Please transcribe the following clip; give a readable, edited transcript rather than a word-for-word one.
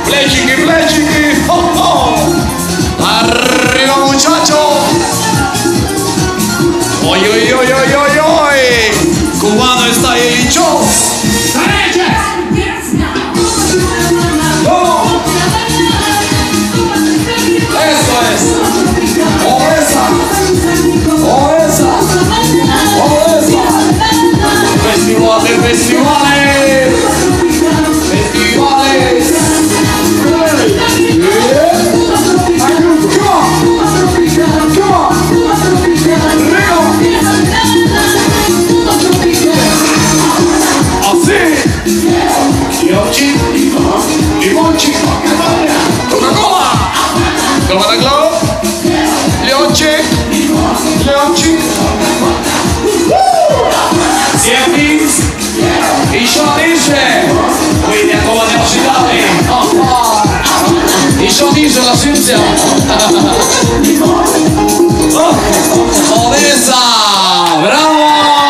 Flechiqui, flechiqui. Oh, oh. Arriba, muchachos. Oy, oy, oy, oy, oy, oy. Cubano está ahí, show. Eso es. O esa. O esa. O esa. Festivales, festivales. Festivales. Coca-Cola, Coca-Cola Glow, Leonchik, Leonchik, Siepis i Szanisze, wyjdę koło nieużywamy, i Szanisze na szybce.